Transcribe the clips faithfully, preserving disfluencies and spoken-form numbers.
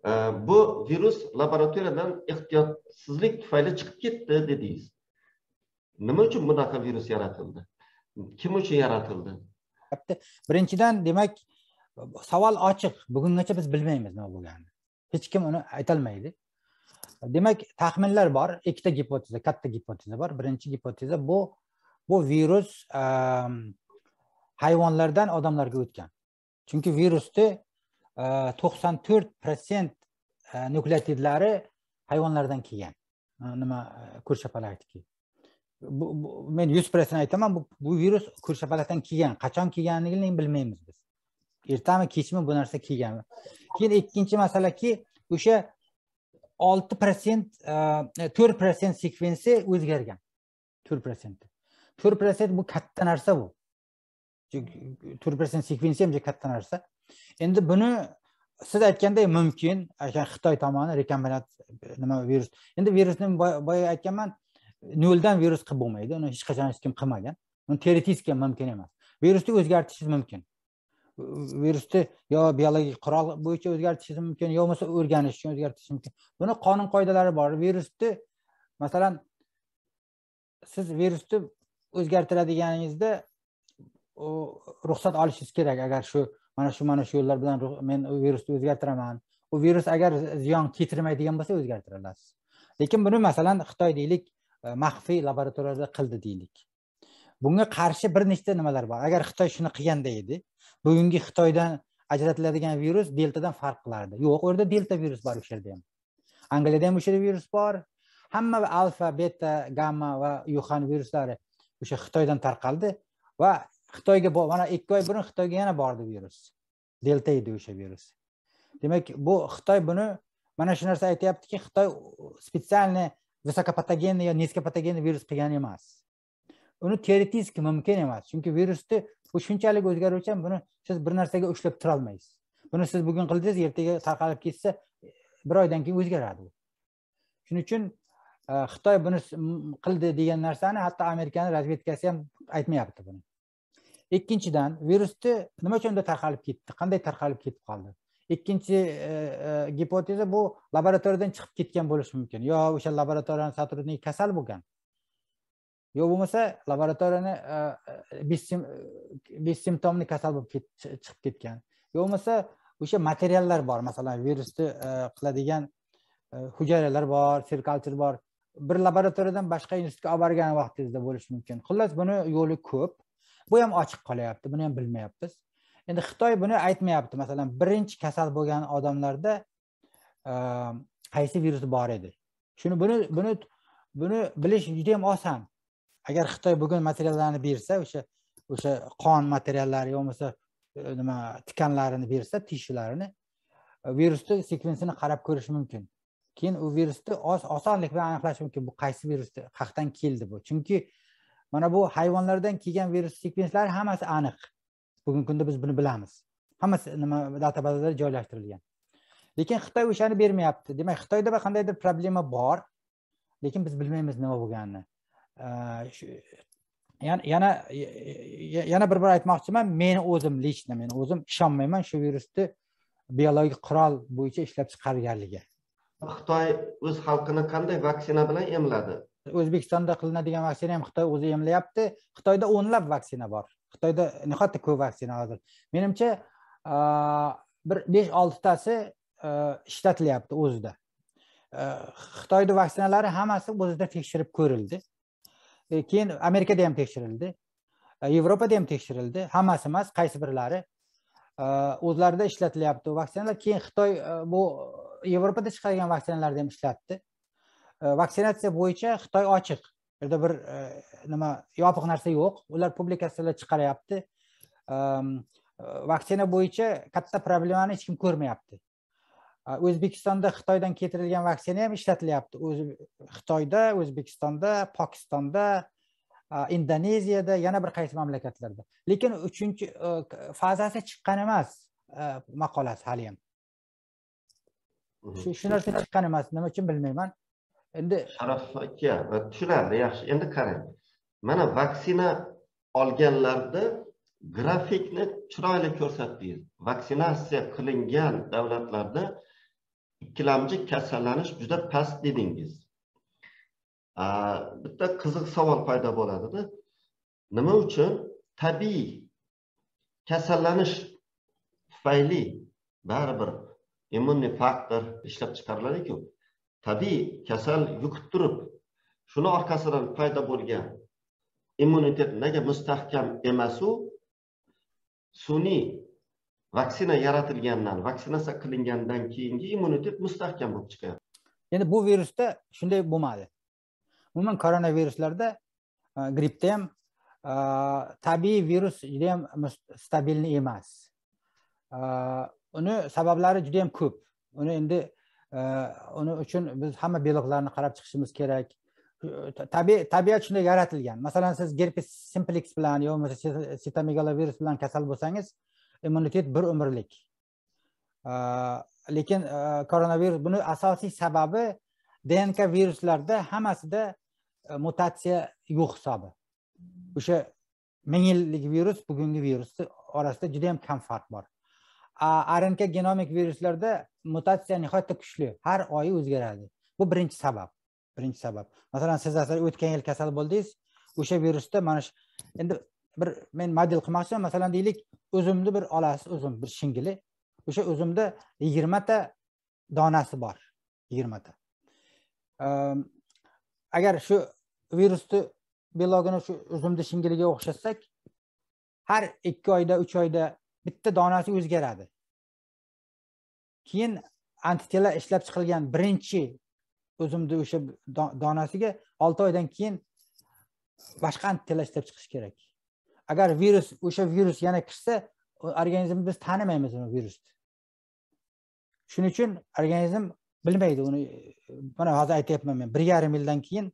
bu virus laboratoriyadan ehtiyotsizlik tufayli chiqib ketdi dedingiz. Nima uchun bunaqa virus yaratildi? Kim uchun yaratildi? Birinchidan, demak, savol ochiq. Bugungacha biz bilmaymiz nima bo'lganini. Hech kim uni aytolmaydi. Demak, taxminlar bor, ikkita gipoteza, katta gipoteza bor. Birinchi gipoteza bu bu virus hayvonlardan odamlarga o'tgan. Chunki virusni to'qson to'rt foiz nukleotidlari hayvonlardan kelgan. Nima ko'rshapalakniki. Men yuz foiz aytaman, bu bu virus ko'rshapalakdan kelgan. Qachon kelganligini bilmaymiz biz. Ertami, kechmi bu narsa kelganmi? Keyin ikkinchi masalaki, o'sha olti foiz to'rt foiz sekvensi o'zgargan. to'rt foiz. to'rt foiz bu katta narsa bu. to'rt foiz sekvensi ham katta narsa. Endi buni siz aytganday mumkin, agar Xitoy tomoni rekombinant nima virus. Endi virusni boya aytganman, noldan virus qilib bo'lmaydi. Uni hech qachon hech kim qilmagan. Uni teoretik ham mumkin emas. Virusni o'zgartirishingiz mumkin. Virusni yo biologik qurol bo'yicha o'zgartirishingiz mumkin, yo bo'lmasa o'rganish uchun o'zgartirishingiz mumkin. Buni qonun qoidalari bor. Virusni, masalan, siz virusni o'zgartiradiganingizda ruxsat olishingiz kerak. Agar shu mana shu mana shu yo'llar bilan men virusni o'zgartiraman. U virus agar ziyon keltirmaydigan bo'lsa o'zgartira olasiz. Lekin buni masalan Xitoy deylik, maxfiy laboratoriyada qildi deylik. Bunga qarshi bir nechta nimalar bor. Agar Xitoy shuni qilganda edi, bugungi Xitoydan ajratiladigan virus deltadan farq qilardi. Yo'q, u yerda delta virus bor o'sha yerda ham. Angliyada ham o'sha virus bor. Hamma alfa, beta, gamma va Yuhan viruslari o'sha Xitoydan tarqaldi va Xitoyga mana ikki oy burun Xitoyga yana bordi virus. Delta edi o'sha virus. Demak, bu Xitoy buni mana shu narsa aytayaptiki, Xitoy spesialni visokopatogenniy yo niskopatogenniy virus qilgan emas. Uni teoretik mumkin emas. Chunki virusni bu shunchalik o'zgaruvchan, buni siz bir narsaga ushlab tura olmaysiz. Buni siz bugun qildingiz, ertaga tarqalib ketsa, bir oydan keyin o'zgaradi. Shuning uchun Xitoy buni qildi degan narsani hatto Amerikaning razvedkasi ham aytmayapti buni. Ikkinchidan, virusni nima uchun unda tarqalib ketdi? Qanday tarqalib ketib qoldi? Ikkinchi gipoteza bu laboratoriyadan chiqib ketgan bo'lishi mumkin. Yo o'sha laboratoriyaning sotrudniki kasal bo'lgan. Yo bo'lmasa laboratoriyani bessimptomli kasal bo'lib chiqib ketgan. Yo bo'lmasa o'sha materiallar bor, masalan virusni qiladigan hujayralar bor, cell culture bor. Bir laboratoriyadan boshqa institutga olib borgan vaqtingizda bo'lishi mumkin. Xullas, buni yo'li ko'p. Bu ham ochiq qolyapti, buni ham bilmayapmiz. Endi Xitoy buni aytmayapti. Masalan, birinchi kasal bo'lgan odamlarda qaysi virus bor edi. Shuni buni buni buni bilish juda ham oson. Agar Xitoy bugun materiallarni bersa, o'sha o'sha qon materiallari yo'qmasa nima tikanlarini bersa, tishlarini, virusni sekvensini qarab ko'rish mumkin. Keyin u virusni osonlik bilan aniqlash mumkin. Bu qaysi virusni qayerdan keldi bu? Chunki mana bu hayvonlardan kelgan virus sekvenslari hammasi aniq. Bugungi kunda biz buni bilamiz. Hammasi nima databazalarda joylashtirilgan. Lekin Xitoy o'shani bermayapti. Demak, Xitoyda qandaydir problema bor, lekin biz bilmaymiz nima bo'lganini. Yana yana yana bir bor aytmoqchiman, men o'zim lично men o'zim ishonmayman shu virusni biologik qurol bo'yicha ishlab chiqarganligiga. Xitoy o'z xalqini qanday vaksina bilan emladi? O'zbekistonda qilinadigan vaksina ham Xitoy o'zi emlayapti. Xitoyda o'nlab vaksina bor. Xitoyda nihoyatda ko'p vaksina hozir. Menimcha bir besh olti tasi ishlatilyapti o'zida. Xitoyda vaksinalari hammasi o'zida tekshirib ko'rildi. Keyin Amerikada ham tekshirildi. Yevropada ham tekshirildi. Hammasi emas, qaysi birlari o'zlarida ishlatilyapti vaksinalar. Keyin Xitoy bu Yevropada chiqargan vaksinalarni ham ishlatdi. Vaksinatsiya bo'yicha Xitoy ochiq. Yerda bir nima yopiq narsa yo'q. Ular publikatsiyalar chiqaryapti. Vaksina bo'yicha katta problemani hech kim ko'rmayapti. O'zbekistonda Xitoydan keltirilgan vaksina ham ishlatilyapti. Xitoyda, O'zbekistonda, Pokistonda, Indoneziyada, yana bir qaysi mamlakatlarda. Lekin uchinchi fazasi chiqqan emas maqolasi hali ham. Shu shu narsa chiqqan emas, nima uchun bilmayman. Endi Sharaf aka, tushunarli, yaxshi. Endi qarang. Mana vaksina olganlarda grafikni chiroyli ko'rsatdingiz. Vaksinatsiya qilingan davlatlarda ikkilamchi kasallanish juda past dedingiz. Bitta qiziq savol paydo bo'ladida. Nima uchun tabiiy kasallanish tufayli baribir immuniy faktor ishlab chiqariladi-ku. Tabiiy kasal yuqib turib, shuni orqasidan paydo bo'lgan immunitet nega mustahkam emas-u, sun'iy vaksina yaratilgandan, vaksinatsiya qilingandan keyingi immunitet mustahkam bo'lib chiqadi. Endi bu virusda shunday bo'lmadi. Umuman koronaviruslarda, grippda ham tabiiy virus juda ham stabilni emas. Uni sabablari juda ham ko'p. Uni endi uni uchun biz hamma beloklarni qarab chiqishimiz kerak. Tabiiy tabiat shunday yaratilgan. Masalan, siz herpes simplex bilan yoki sitomegalovirus bilan kasal bo'lsangiz, immunitet bir umrlik. Lekin koronavirus buni asosiy sababi D N K viruslarda hammasida mutatsiya yo'q hisobi. O'sha ming yillik virus bugungi virus orasida juda ham kam farq bor. R N K genomik viruslarda mutatsiya nihoyatda kuchli, har oy o'zgaradi. Bu birinchi sabab. Birinchi sabab. Masalan, siz o'tgan yil kasal bo'ldingiz, o'sha virusda mana shu endi bir men model qilmoqchiman. Masalan, deylik, o'zimni bir olasiz, o'zim bir shingili. O'sha o'zimda yigirma ta donasi bor. yigirma ta. Agar shu virusni belogini shu o'zimni shingiliga o'xshatsak, har ikki oyda, uch oyda bitta donasi o'zgaradi. Keyin antitela ishlab chiqilgan birinchi o'zimda o'sha donasiga olti oydan keyin boshqa antitela ishlab chiqish kerak. Agar virus o'sha virus yana kirsa, organizmimiz biz tanimaymiz uni virusni. Shuning uchun organizm bilmaydi uni. Mana hozir aytayapman men, bir yarim yildan keyin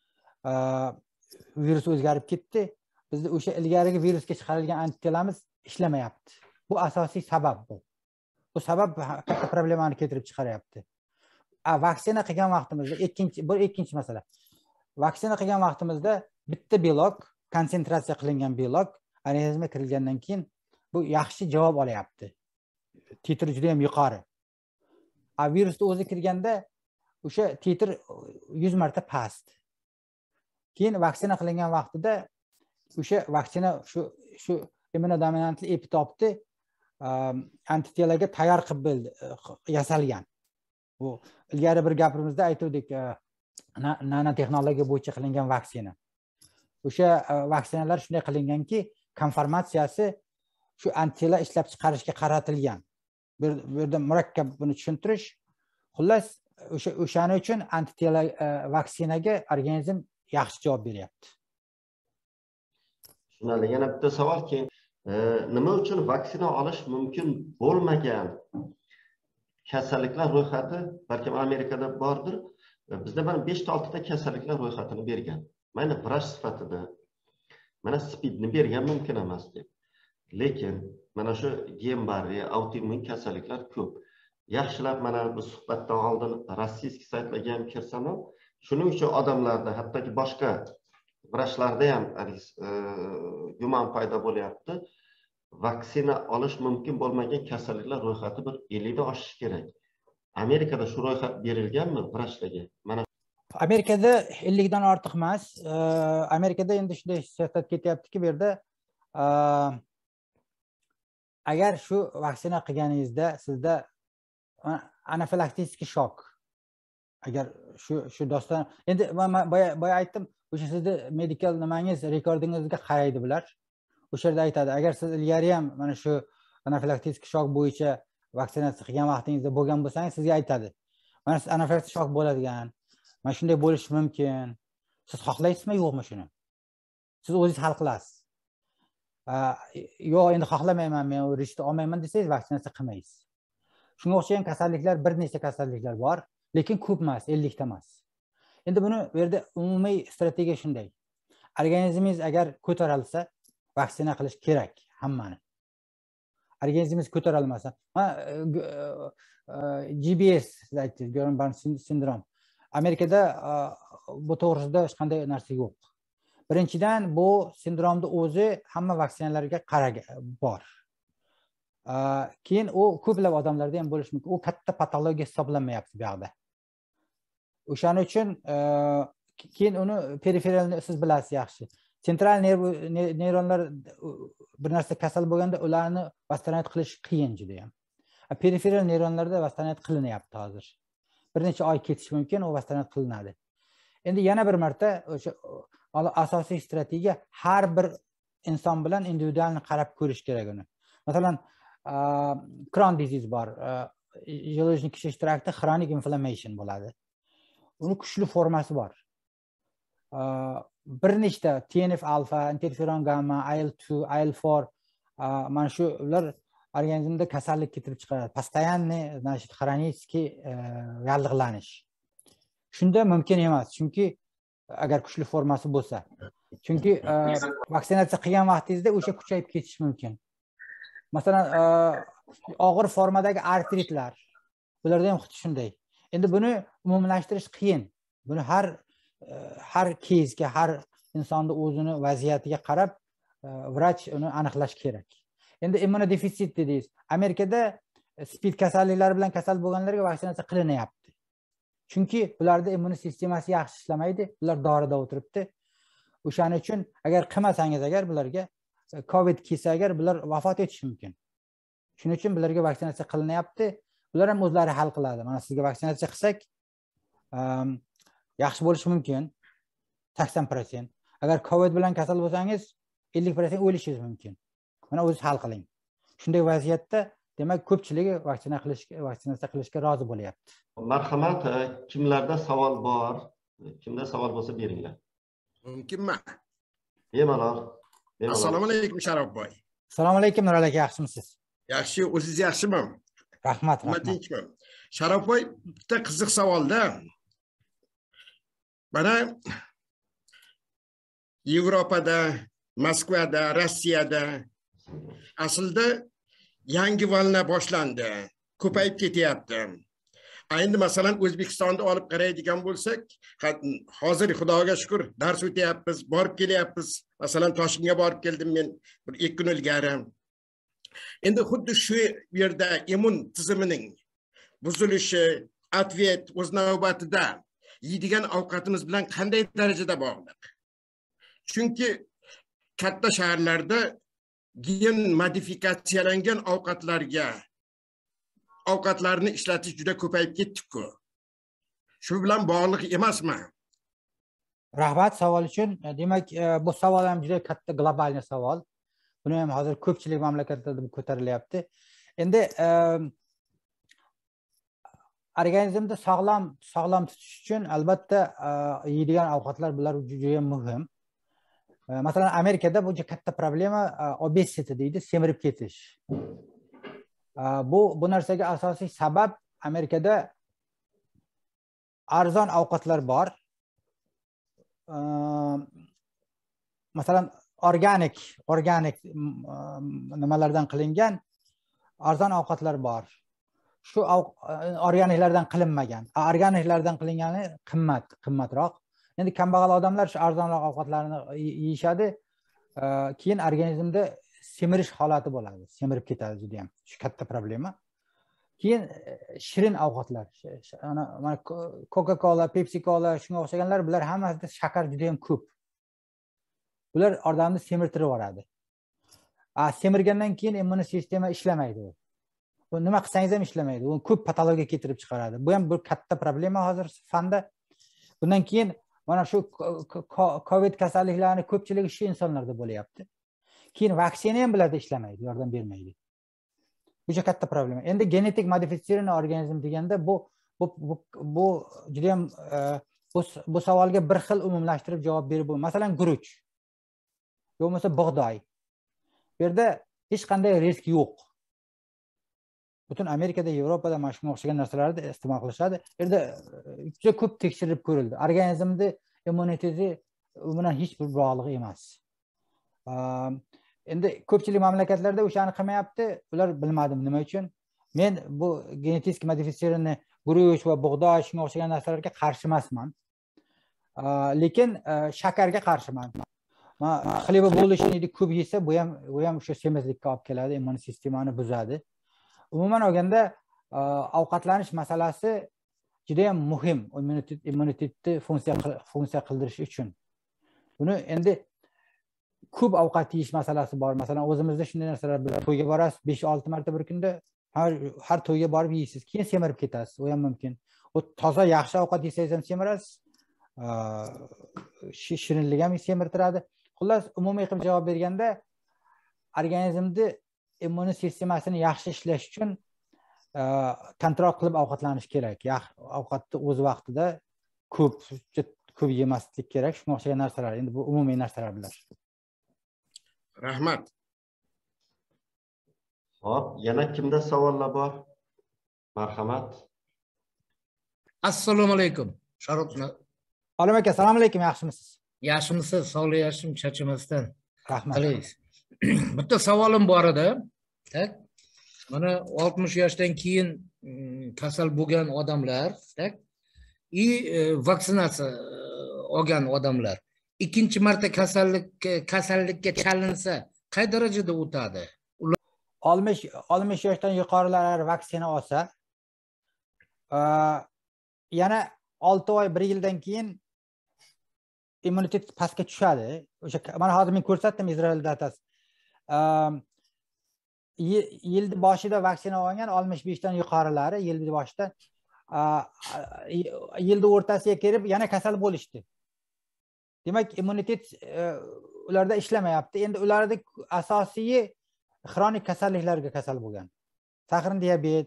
virus o'zgarib ketdi. Bizda o'sha ilgarigi virusga chiqarilgan antitelamiz ishlamayapti. Bu asosiy sabab bu. Bu sabab katta problemani keltirib chiqaryapti. Vaksina qilgan vaqtimizda ikkinchi bu ikkinchi masala. Vaksina qilgan vaqtimizda bitta belok, konsentratsiya qilingan belok organizmga kirilgandan keyin bu yaxshi javob olyapti. Titr juda ham yuqori. A virusda o'zi kirganda o'sha titr yuz marta past. Keyin vaksina qilingan vaqtida o'sha vaksina shu shu immunodominantli epitopni antitelaga tayyor qilib yasalgan. Bu ilgari bir gapirimizda aytdik, nanotexnologiya bo'yicha qilingan vaksina. O'sha vaksinalar shunday qilinganki, konformatsiyasi shu antitela ishlab chiqarishga qaratilgan. Bu yerda murakkab buni tushuntirish. Xullas, o'sha o'shaning uchun antitela vaksinaga organizm yaxshi javob beryapti. Shunday, yana bitta savol keyin, nima uchun vaksina olish mumkin bo'lmagan kasalliklar ro'yxati balkim Amerikada bordir. Bizda mana besh ta olti ta kasalliklar ro'yxatini bergan. Mana vrach sifatida mana spidni bergan mumkin emas deb. Lekin mana shu Guillain-Barré, autoimmun kasalliklar ko'p. Yaxshilab mana bu suhbatdan oldin rossiyskiy saytlarga ham kirsam, shuning uchun odamlarda, hattoki boshqa vrachlarda ham gumon paydo bo'lyapti. Vaksina olish mumkin bo'lmagan kasalliklar ro'yxati bir ellik dan oshishi kerak. Amerikada shu ro'yxat berilganmi vrachlarga? Mana Amerikada ellik dan ortiq emas. Amerikada endi shunday siyosat ketyaptiki, bu yerda agar shu vaksina qilganingizda sizda anafilaktik shok, agar shu shu doston, endi men boya aytdim, o'sha sizni medikal nimangiz, rekordingizga qaraydi bular. O'sha yerda aytadi, agar siz ilgari ham mana shu anafilaktik shok bo'yicha vaksinatsiya qilgan vaqtingizda bo'lgan bo'lsangiz, sizga aytadi. Mana siz anafilaktik shok bo'ladigan, mana shunday bo'lishi mumkin. Siz xohlaysizmi, yo'qmi shuni? Siz o'zingiz hal qilasiz. Yo'q, endi xohlamayman, men u riskni olmayman desangiz, vaksinatsiya qilmaysiz. Shunga o'xshagan kasalliklar, bir nechta kasalliklar bor, lekin ko'p emas, ellik ta emas. Endi buni bu yerda umumiy strategiya shunday. Organizmingiz agar ko'tarilsa, vaksina qilish kerak hammani. Organizmingiz ko'tarilmasa, G B S aytdingiz, Guillain-Barré sindrom. Amerikada bu to'g'risida hech qanday narsa yo'q. Birinchidan, bu sindromning o'zi hamma vaksinalarga qaragan bor. keyin u ko'plab odamlarda ham bo'lishi mumkin. U katta patologiya hisoblanmayapti bu yoqda. O'shaning uchun keyin uni periferalni siz bilasiz yaxshi. Sentral neyronlar bir narsa kasal bo'lganda ularni vastonayt qilish qiyin juda ham. Periferal neyronlarda vastonayt qilinyapti hozir. Bir necha oy ketishi mumkin, u vastonayt qilinadi. Endi yana bir marta o'sha asosiy strategiya har bir inson bilan individualni qarab ko'rish kerak uni. Masalan, Crohn disease bor, желудочный кишечный traktda chronic inflammation bo'ladi. Uni kuchli formasi bor. Bir nechta T N F alfa, interferon gamma, I L two, I L four mana shular organizmda kasallik keltirib chiqaradi. Постоянный, значит, xronический yallig'lanish. Shunda mumkin emas, chunki agar kuchli formasi bo'lsa. Chunki vaksinatsiya qilgan vaqtingizda o'sha kuchayib ketishi mumkin. Masalan, og'ir formadagi artritlar, bularda ham xuddi shunday. Endi buni umumlashtirish qiyin. Buni har har kezga, har insonni o'zini vaziyatiga qarab vrach uni aniqlash kerak. Endi immunodefitsit dedingiz. Amerikada spid kasalliklari bilan kasal bo'lganlarga vaksinatsiya qilinyapti. Chunki ularda immun sistemasi yaxshi ishlamaydi, ular dorida o'tiribdi. O'shaning uchun agar qilmasangiz agar bularga COVID kelsa agar bular vafot etishi mumkin. Shuning uchun bularga vaksinatsiya qilinyapti. Bular ham o'zlari hal qiladi. Mana sizga vaksinatsiya qilsak, yaxshi bo'lishi mumkin. sakson foiz. Agar COVID bilan kasal bo'lsangiz, ellik foiz o'lishingiz mumkin. Mana o'zingiz hal qiling. Shunday vaziyatda, demak, ko'pchiligi vaksina qilishga, vaksinatsiya qilishga rozi bo'lyapti. Marhamat, kimlarda savol bor? Kimda savol bo'lsa beringlar. Mumkinmi? Bemalol. Assalomu alaykum Sharofboy. Assalomu alaykum Nurali aka, yaxshimisiz? Yaxshi, o'zingiz yaxshimi? Rahmat, rahmat. Sharofboy, bitta qiziq savolda. Mana Yevropada, Moskvada, Rossiyada aslida yangi valna boshlandi. Ko'payib ketyapti. Endi masalan O'zbekistonda olib qaraydigan bo'lsak, hozir Xudoga shukr dars o'tyapmiz, borib kelyapmiz. Masalan Toshkentga borib keldim men bir ikki kun ilgari. Endi xuddi shu yerda immun tizimining buzilishi, atvet o'z navbatida yeydigan ovqatimiz bilan qanday darajada bog'liq? Chunki katta shaharlarda gen modifikatsiyalangan ovqatlarga ovqatlarni ishlatish juda ko'payib ketdi-ku. Shu bilan bog'liq emasmi? Rahmat savol uchun. Demak, bu savol ham juda katta global savol. Buni ham hozir ko'pchilik mamlakatlarda ko'tarilyapti. Endi organizmda sog'lom sog'lom tutish uchun albatta yeydigan ovqatlar bular juda ham muhim. Masalan, Amerikada bu juda katta problema obesity deydi, semirib ketish. Bu bu narsaga asosiy sabab Amerikada arzon ovqatlar bor. Masalan, organik, organik nimalardan qilingan arzon ovqatlar bor. Shu organiklardan qilinmagan. Organiklardan qilingani qimmat, qimmatroq. Endi kambag'al odamlar shu arzonroq ovqatlarni yeyishadi. Keyin organizmda semirish holati bo'ladi. Semirib ketadi juda ham. Shu katta problema. Keyin shirin ovqatlar, mana Coca-Cola, Pepsi-Cola shunga o'xshaganlar, bular hammasida shakar juda ham ko'p. Bular odamni semirtirib yuboradi. A semirgandan keyin immun sistema ishlamaydi. Bu nima qilsangiz ham ishlamaydi. U ko'p patologiya keltirib chiqaradi. Bu ham bir katta problema hozir fanda. Bundan keyin mana shu COVID kasalliklarining ko'pchiligi shu insonlarda bo'lyapti. Keyin vaksina ham bularda ishlamaydi, yordam bermaydi. Bu juda katta problema. Endi genetik modifitsirованный organizm deganda bu bu bu juda ham bu bu savolga bir xil umumlashtirib javob berib bo'lmaydi. Masalan, guruch bo'lmasa bug'doy. Bu yerda hech qanday risk yo'q. Butun Amerikada, Yevropada mana shunga o'xshagan narsalarni iste'mol qilishadi. Bu yerda juda ko'p tekshirib ko'rildi. Organizmda immuniteti bilan hech bir bog'liq emas. Endi ko'pchilik mamlakatlarda o'shani qilmayapti. Ular bilmadim nima uchun. Men bu genetik modifitsirованный guruch va bug'doy shunga o'xshagan narsalarga qarshi emasman. Lekin shakarga qarshiman. ma xleba bo'lishni ko'p yesa, bu ham bu ham o'sha semizlikka olib keladi, immun sistemani buzadi. Umuman olganda ovqatlanish masalasi juda ham muhim immunitetni funksiya funksiya qildirish uchun. Buni endi ko'p ovqat yeyish masalasi bor. Masalan, o'zimizda shunday narsalar bor. To'yga borasiz, besh olti marta bir kunda har har to'yga borib yeysiz, keyin semirib ketasiz. U ham mumkin. O toza yaxshi ovqat yesangiz ham semirasiz. Shirinlik ham semirtiradi. Xullas, umumiy qilib javob berganda, organizmni immun sistemasini yaxshi ishlash uchun kontrol qilib ovqatlanish kerak. Ovqatni o'z vaqtida ko'p ko'p yemaslik kerak. Shunga o'xshagan narsalar. Endi bu umumiy narsalar bular. Rahmat. Hop, yana kimda savollar bor? Marhamat. Assalomu alaykum. Sharof. Olim aka, assalomu alaykum, yaxshimisiz? Yaxshimisiz? Sog'lik yaxshim, charchamasdan. Rahmat. Bitta savolim bor edi. Tak. Mana oltmish yoshdan keyin kasal bo'lgan odamlar, tak? I vaksinatsiya olgan odamlar ikkinchi marta kasallik kasallikka chalinsa qay darajada o'tadi? oltmish yoshdan yuqorilar vaksina olsa, yana olti oy, bir yildan keyin immunitet pastga tushadi. O'sha mana hozir men ko'rsatdim Izrael datasi. Yilni boshida vaksina olgan oltmish beshdan yuqorilari yilni boshida yilni o'rtasiga kelib yana kasal bo'lishdi. Demak, immunitet ularda ishlamayapti. Endi ularda asosiy xronik kasalliklarga kasal bo'lgan. Sahrin diabet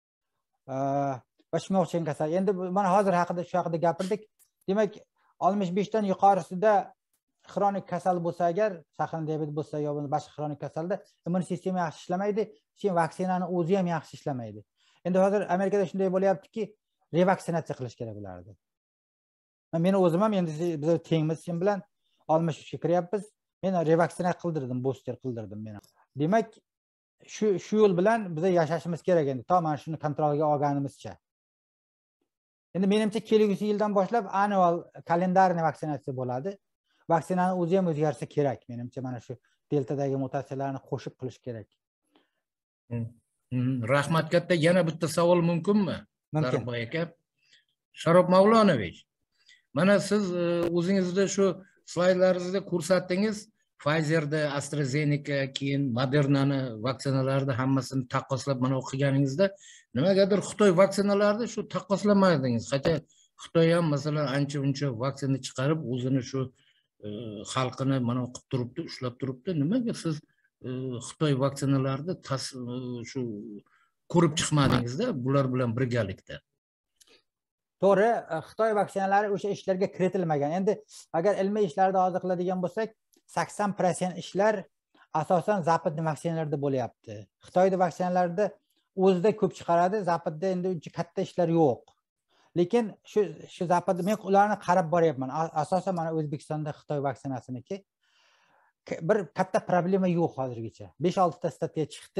va shunga o'xshagan kasal. Endi mana hozir haqida shu haqida gapirdik. Demak, oltmish beshdan yuqorisida xronik kasal bo'lsa agar, sahrin diabet bo'lsa yo boshqa xronik kasalda immun sistema yaxshi ishlamaydi, keyin vaksinani o'zi ham yaxshi ishlamaydi. Endi hozir Amerikada shunday bo'lyaptiki, revaksinatsiya qilish kerak ularni. Men o'zim ham endi biz tengmiz sen bilan oltmish uchga kiryapmiz. Men revaksinatsiya qildirdim, booster qildirdim men. Demak, shu shu yo'l bilan biz yashashimiz kerak endi, to mana shuni kontrolga olganimizcha. Endi menimcha kelgusi yildan boshlab annual kalendarniy vaksinatsiya bo'ladi. Vaksinani o'zi ham o'zgarsa kerak. Menimcha mana shu deltadagi mutatsiyalarni qo'shib qilish kerak. Rahmat katta. Yana bitta savol mumkinmi? Mumkin. aka. Sharof Mavlonovich. Mana siz o'zingizda shu slaydlaringizda ko'rsatdingiz, Pfizer'da, AstraZeneca, keyin Modernani vaksinalarida hammasini taqqoslab mana o'qiganingizda nimagadir Xitoy vaksinalarida shu taqqoslamadingiz. Qachon Xitoy ham masalan ancha uncha vaksina chiqarib, o'zini shu xalqini mana o'qib turibdi, ushlab turibdi. Nimaga siz Xitoy vaksinalarida shu ko'rib chiqmadingizda bular bilan birgalikda? To'g'ri, Xitoy vaksinalari o'sha ishlarga kiritilmagan. Endi agar ilmiy ishlarda hozir qiladigan bo'lsak, sakson foiz ishlar asosan Zapadni vaksinalarida bo'lyapti. Xitoyda vaksinalarda o'zida ko'p chiqaradi, Zapadda endi uncha katta ishlar yo'q. Lekin shu shu Zapadda men ularni qarab boryapman. Asosan mana O'zbekistonda Xitoy vaksinasiniki bir katta problema yo'q hozirgacha. besh olti ta statiya chiqdi.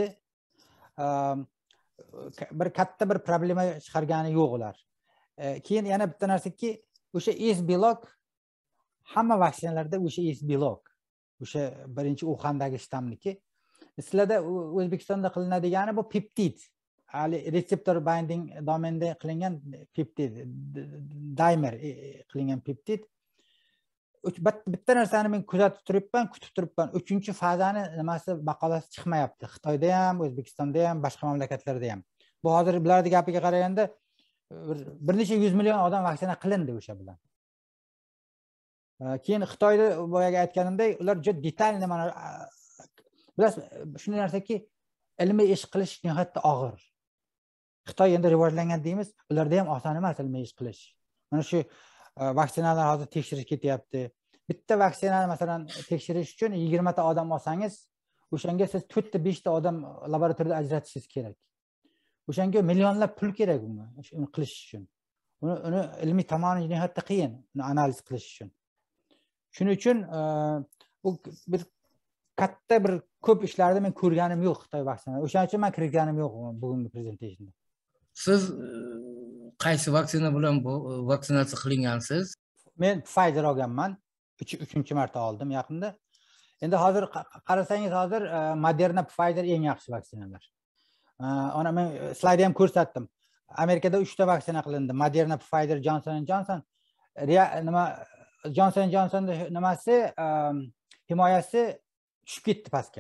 Bir katta bir problema chiqargani yo'q ular. Keyin yana bitta narsaki, o'sha S belok hamma vaksinalarda o'sha S belok, o'sha birinchi Uxandagi shtammniki. Sizlarda O'zbekistonda qilinadigani bu peptid, hali reseptor binding domainda qilingan peptid, dimer qilingan peptid. Bitta narsani men kuzatib turibman, kutib turibman. uchinchi fazani nimasi maqolasi chiqmayapti. Xitoyda ham, O'zbekistonda ham, boshqa mamlakatlarda ham. Bu hozir bularning gapiga qaraganda bir necha yuz million odam vaksina qilindi o'sha bilan. Keyin Xitoyda boyaga aytganimdek, ular juda detalni mana bilasiz, shunday narsaki, ilmiy ish qilish nihoyatda og'ir. Xitoy endi rivojlangan deymiz, ularda ham oson emas ilmiy ish qilish. Mana shu vaksinalar hozir tekshirish ketyapti. Bitta vaksinani masalan tekshirish uchun yigirma ta odam olsangiz, o'shanga siz to'rt ta besh ta odam laboratoriyada ajratishingiz kerak. O'shanga millionlab pul kerak unga, uni qilish uchun. Uni uni ilmiy tomoni nihoyatda qiyin, uni analiz qilish uchun. Shuning uchun bu bir katta bir ko'p ishlarda men ko'rganim yo'q Xitoy vaksinasi. O'shaning uchun men kirganim yo'q bugungi prezentationda. Siz qaysi vaksina bilan bu vaksinatsiya qilingansiz? Men Pfizer olganman. uchinchi marta oldim yaqinda. Endi hozir qarasangiz hozir Moderna, Pfizer eng yaxshi vaksinalar. Ana men slaydda ham ko'rsatdim. Amerikada uchta vaksina qilindi. Moderna, Pfizer, Johnson and Johnson. Nima Johnson and Johnson nimasi himoyasi tushib ketdi pastga.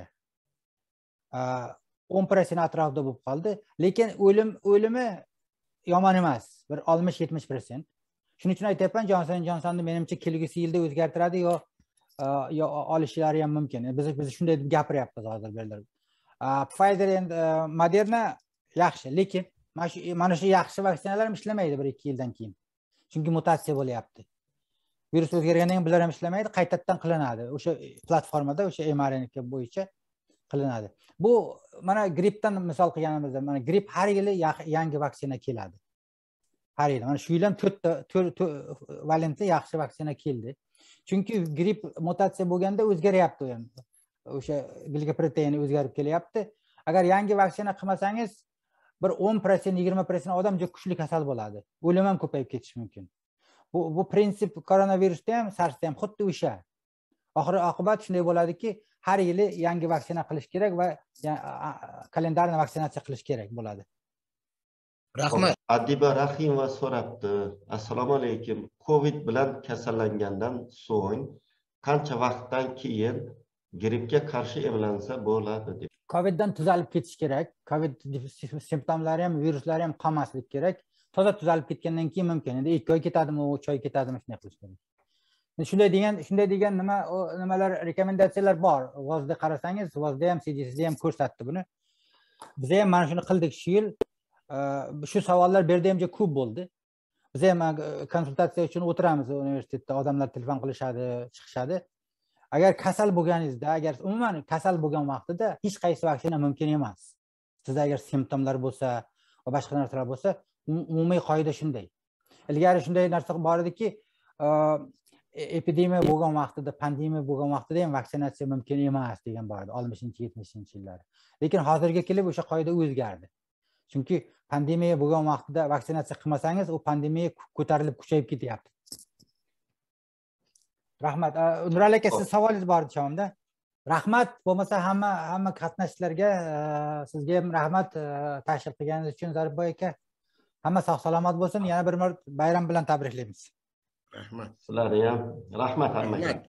o'n prosent atrofida bo'lib qoldi, lekin o'lim o'limi yomon emas, bir oltmish yetmish prosent. Shuning uchun aytyapman, Johnson and Johnsonni menimcha kelgusi yilda o'zgartiradi yo yo olishlari ham mumkin. Biz biz shunday deb gapiryapmiz hozir berlar. Pfizer endi Moderna yaxshi, lekin mana shu yaxshi vaksinalar ham ishlamaydi bir ikki yildan keyin. Chunki mutatsiya bo'lyapti. Virus o'zgargandan keyin bular ham ishlamaydi, qaytadan qilinadi. O'sha platformada o'sha mRNA bo'yicha qilinadi. Bu mana grippdan misol qilganimizda, mana gripp har yili yangi vaksina keladi. Har yili. Mana shu yil ham to'rt valentli yaxshi vaksina keldi. Chunki gripp mutatsiya bo'lganda o'zgaryapti u ham. O'sha glicoproteini o'zgarib kelyapti. Agar yangi vaksina qilmasangiz, bir o'n prosent yigirma prosent odam juda kuchli kasal bo'ladi. O'lim ham ko'payib ketishi mumkin. Bu bu prinsip koronavirusda ham, SARSda ham xuddi o'sha. Oxiri oqibat shunday bo'ladiki, har yili yangi vaksina qilish kerak va kalendarni vaksinatsiya qilish kerak bo'ladi. Rahmat. Adiba Rahimova so'rabdi. Assalomu alaykum. Covid bilan kasallangandan so'ng qancha vaqtdan keyin grippga qarshi emlansa bo'ladi deb. Coviddan tuzalib ketish kerak. Covid simptomlari ham, viruslari ham qolmasligi kerak. Toza tuzalib ketgandan keyin mumkin. Endi ikki oy ketadimi, uch oy ketadimi shunday qilish kerak. Shunday degan, shunday degan nima nimalar rekomendatsiyalar bor. Vozda qarasangiz, Vozda ham, C D C'da ham ko'rsatdi buni. Biz ham mana shuni qildik shu yil. Shu savollar berdi ham ko'p bo'ldi. Biz ham konsultatsiya uchun o'tiramiz universitetda, odamlar telefon qilishadi, chiqishadi. Agar kasal bo'lganingizda, agar umuman kasal bo'lgan vaqtida hech qaysi vaksina mumkin emas. Sizda agar simptomlar bo'lsa va boshqa narsalar bo'lsa, umumiy qoida shunday. Ilgari shunday narsa bor ediki, epidemiya bo'lgan vaqtida, pandemiya bo'lgan vaqtida ham vaksinatsiya mumkin emas degan bor edi, oltmishinchi yetmishinchi yillar. Lekin hozirga kelib o'sha qoida o'zgardi. Chunki pandemiya bo'lgan vaqtida vaksinatsiya qilmasangiz, u pandemiya ko'tarilib kuchayib ketyapti. Rahmat. Nurali aka, siz savolingiz bor chavamda. Rahmat, bo'lmasa hamma hamma qatnashchilarga sizga ham rahmat tashrif qilganingiz uchun Zaribboy aka. Hamma sog' salomat bo'lsin. Yana bir marta bayram bilan tabriklaymiz. Rahmat. Sizlarga ham rahmat hammaga.